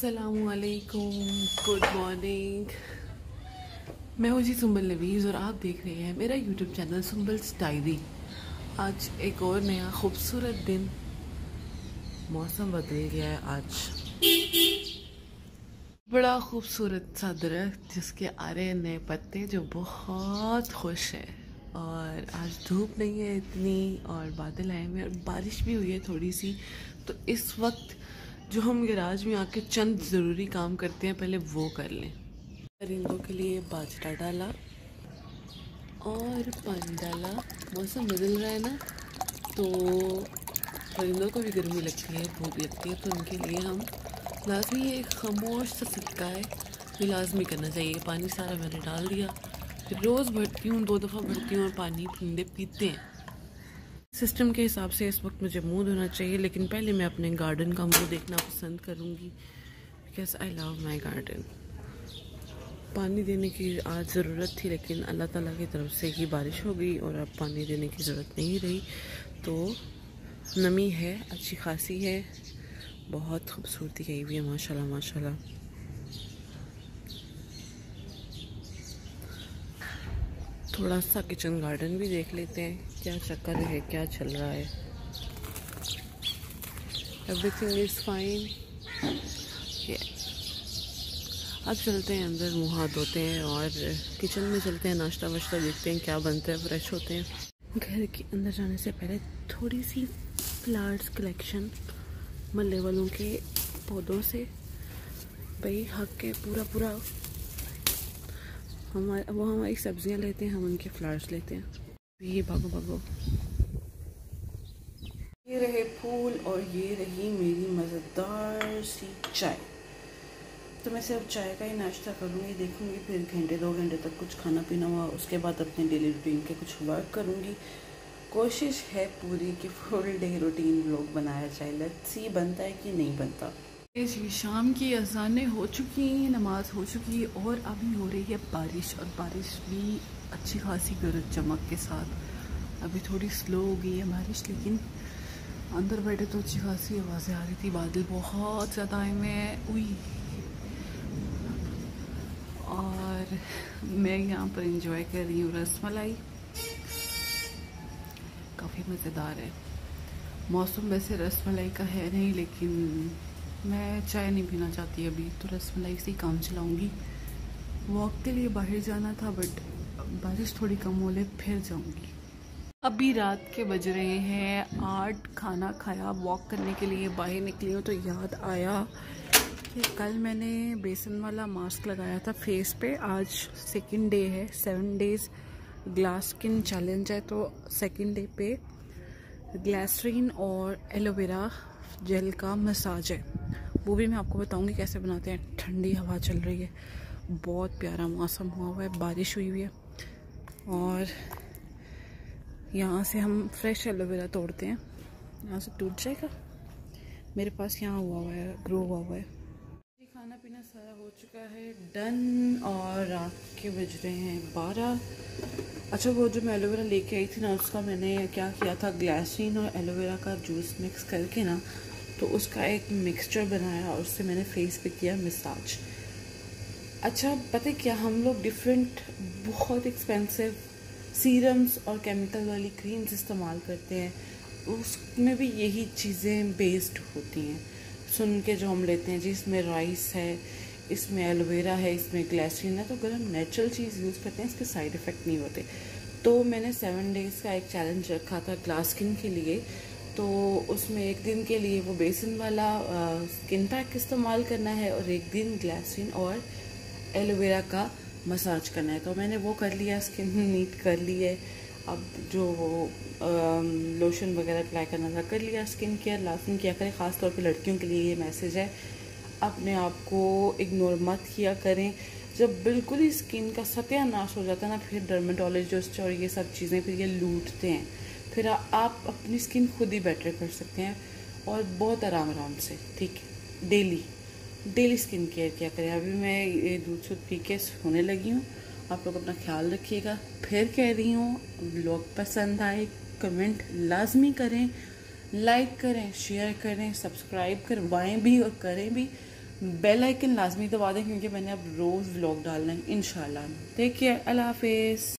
अस्सलामुअलैकुम, good morning. मैं हूँ जी सुंबल नवीज़ और आप देख रहे हैं मेरा यूट्यूब चैनल सुंबल्स डायरी। आज एक और नया खूबसूरत दिन। मौसम बदल गया है आज। बड़ा खूबसूरत सा दरख्त जिसके आ रहे हैं नए पत्ते जो बहुत खुश है। और आज धूप नहीं है इतनी और बादल आए हुए और बारिश भी हुई है थोड़ी सी। तो इस वक्त जो हम गैराज में आके चंद ज़रूरी काम करते हैं पहले वो कर लें। परिंदों के लिए बाजरा डाला और पानी डाला। मौसम बदल रहा है ना, तो परिंदों को भी गर्मी लगती है, भूख लगती है, तो उनके लिए हम लाजमी एक खामोश सा सिक्का है ये लाजमी करना चाहिए। पानी सारा मैंने डाल दिया, फिर रोज़ भरती हूँ, 2 दफ़ा भरती हूँ और पानी परिंदे पीते हैं। सिस्टम के हिसाब से इस वक्त मुझे मुंह धोना चाहिए, लेकिन पहले मैं अपने गार्डन का मुंह देखना पसंद करूँगी because I love my garden. पानी देने की आज ज़रूरत थी, लेकिन अल्लाह ताला की तरफ से ही बारिश हो गई और अब पानी देने की ज़रूरत नहीं रही। तो नमी है, अच्छी खासी है, बहुत खूबसूरती गई हुई है माशाल्लाह माशाल्लाह। थोड़ा सा किचन गार्डन भी देख लेते हैं क्या चक्कर है, क्या चल रहा है। Everything is fine. अब चलते हैं अंदर, मुँह हाथ धोते हैं और किचन में चलते हैं, नाश्ता वाश्ता देखते हैं क्या बनता है, फ्रेश होते हैं। घर के अंदर जाने से पहले थोड़ी सी फ्लावर्स कलेक्शन मल्ले वालों के पौधों से भाई हक के पूरा हमारी सब्जियां लेते हैं, हम उनके फ्लावर्स लेते हैं। ये भागो भागो, ये रहे फूल और ये रही मेरी मज़ेदार सी चाय। तो मैं सिर्फ चाय का ही नाश्ता करूँगी, देखूँगी फिर घंटे 2 घंटे तक कुछ खाना पीना हुआ, उसके बाद अपने डेली रूटीन के कुछ वर्क करूँगी। कोशिश है पूरी कि फुल डे रूटीन व्लॉग बनाया जाए। लेट्स सी बनता है कि नहीं बनता। जी शाम की अज़ानें हो चुकी हैं, नमाज हो चुकी है और अभी हो रही है बारिश, और बारिश भी अच्छी खासी गरज चमक के साथ। अभी थोड़ी स्लो हो गई है बारिश, लेकिन अंदर बैठे तो अच्छी खासी आवाज़ें आ रही थी। बादल बहुत ज़्यादा आए हुए हैं हुई, और मैं यहाँ पर इंजॉय कर रही हूँ रसमलाई। काफ़ी मज़ेदार है। मौसम वैसे रसमलाई का है नहीं, लेकिन मैं चाय नहीं पीना चाहती अभी, तो रसमलाई से ही काम चलाऊँगी। वॉक के लिए बाहर जाना था, बट बारिश थोड़ी कम हो ले फिर जाऊँगी। अभी रात के बज रहे हैं 8। खाना खाया, वॉक करने के लिए बाहर निकली हूँ तो याद आया कि कल मैंने बेसन वाला मास्क लगाया था फेस पे। आज सेकंड डे है, 7 डेज़ ग्लास स्किन चैलेंज है, तो सेकंड डे पे ग्लिसरीन और एलोवेरा जेल का मसाज है। वो भी मैं आपको बताऊंगी कैसे बनाते हैं। ठंडी हवा चल रही है, बहुत प्यारा मौसम हुआ है, बारिश हुई हुई है, और यहाँ से हम फ्रेश एलोवेरा तोड़ते हैं। यहाँ से टूट जाएगा, मेरे पास यहाँ हुआ है, ग्रो हुआ है। खाना पीना सारा हो चुका है, डन, और रात के बज रहे हैं 12। अच्छा, वो जो मैं एलोवेरा लेके आई थी ना, उसका मैंने क्या किया था, ग्लिसरीन और एलोवेरा का जूस मिक्स करके ना, तो उसका एक मिक्सचर बनाया और उससे मैंने फेस पे किया मसाज। अच्छा, पता है क्या, हम लोग डिफरेंट बहुत एक्सपेंसिव सीरम्स और केमिकल वाली क्रीम्स इस्तेमाल करते हैं, उसमें भी यही चीज़ें बेस्ड होती हैं। सुन के जो हम लेते हैं जी, इसमें राइस है, इसमें एलोवेरा है, इसमें ग्लिसरीन है, तो अगर हम नेचुरल चीज़ यूज़ करते हैं इसके साइड इफ़ेक्ट नहीं होते। तो मैंने 7 डेज़ का एक चैलेंज रखा था ग्लास स्किन के लिए, तो उसमें एक दिन के लिए वो बेसन वाला स्किन पैक इस्तेमाल करना है और एक दिन ग्लिसरीन और एलोवेरा का मसाज करना है। तो मैंने वो कर लिया, स्किन नीट कर ली है। अब जो लोशन वगैरह अप्लाई करना था कर लिया। स्किन केयर लाजमी किया करें, ख़ास तौर पे लड़कियों के लिए ये मैसेज है, अपने आप को इग्नोर मत किया करें। जब बिल्कुल ही स्किन का सत्यानाश हो जाता है ना, फिर डर्मेटोलॉजिस्ट और ये सब चीज़ें फिर ये लूटते हैं, फिर आप अपनी स्किन खुद ही बेटर कर सकते हैं और बहुत आराम से। ठीक है, डेली स्किन केयर किया करें। अभी मैं ये दूध शुद्ध पी के सोने लगी हूँ। आप लोग अपना ख्याल रखिएगा। फिर कह रही हूँ, व्लॉग पसंद आए कमेंट लाजमी करें, लाइक करें, शेयर करें, सब्सक्राइब करवाएं भी और करें भी। बेल आइकन लाजमी दबा दें क्योंकि मैंने अब रोज़ व्लॉग डालना है इंशाल्लाह। टेक केयर, अल्लाह हाफिज़।